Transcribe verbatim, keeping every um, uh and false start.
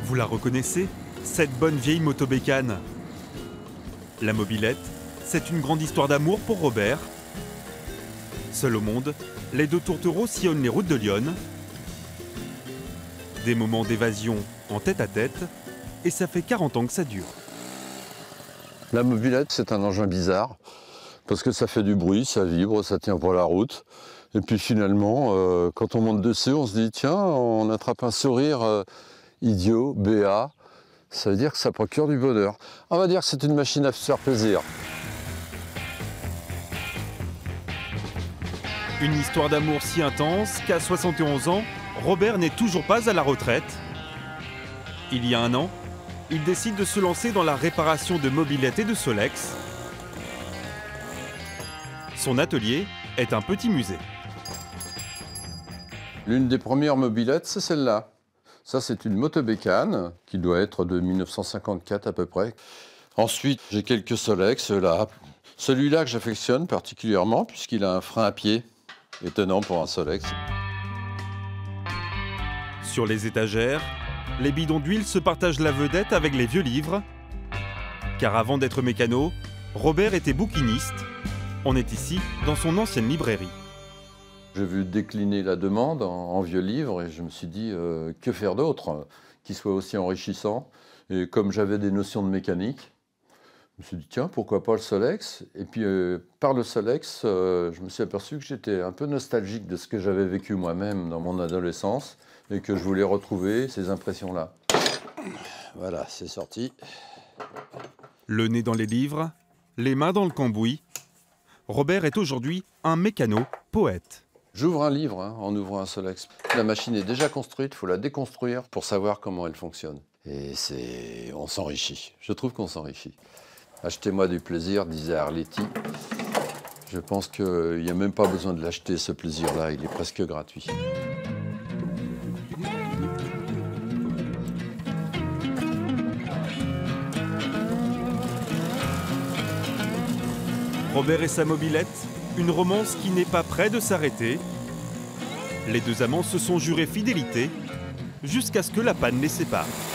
Vous la reconnaissez? Cette bonne vieille moto-bécane. La mobilette, c'est une grande histoire d'amour pour Robert. Seul au monde, les deux tourtereaux sillonnent les routes de Lyon. Des moments d'évasion en tête-à-tête, et ça fait quarante ans que ça dure. La mobilette, c'est un engin bizarre, parce que ça fait du bruit, ça vibre, ça tient pour la route. Et puis finalement, euh, quand on monte dessus, on se dit, tiens, on attrape un sourire euh, idiot, béat. Ça veut dire que ça procure du bonheur. On va dire que c'est une machine à se faire plaisir. Une histoire d'amour si intense qu'à soixante et onze ans, Robert n'est toujours pas à la retraite. Il y a un an, il décide de se lancer dans la réparation de mobylettes et de Solex. Son atelier est un petit musée. L'une des premières mobylettes, c'est celle-là. Ça, c'est une moto-bécane qui doit être de mille neuf cent cinquante-quatre à peu près. Ensuite, j'ai quelques Solex là. Celui-là que j'affectionne particulièrement puisqu'il a un frein à pied. Étonnant pour un Solex. Sur les étagères, les bidons d'huile se partagent la vedette avec les vieux livres. Car avant d'être mécano, Robert était bouquiniste. On est ici dans son ancienne librairie. J'ai vu décliner la demande en, en vieux livres et je me suis dit euh, que faire d'autre qui soit aussi enrichissant. Et comme j'avais des notions de mécanique, je me suis dit tiens, pourquoi pas le Solex. Et puis euh, par le Solex, euh, je me suis aperçu que j'étais un peu nostalgique de ce que j'avais vécu moi-même dans mon adolescence et que je voulais retrouver ces impressions-là. Voilà, c'est sorti. Le nez dans les livres, les mains dans le cambouis. Robert est aujourd'hui un mécano poète. J'ouvre un livre hein, en ouvrant un Solex. La machine est déjà construite, il faut la déconstruire pour savoir comment elle fonctionne. Et c'est, on s'enrichit. Je trouve qu'on s'enrichit. Achetez-moi du plaisir, disait Arletty. Je pense qu'il n'y a même pas besoin de l'acheter, ce plaisir-là, il est presque gratuit. Robert et sa mobilette, une romance qui n'est pas près de s'arrêter. Les deux amants se sont jurés fidélité jusqu'à ce que la panne les sépare.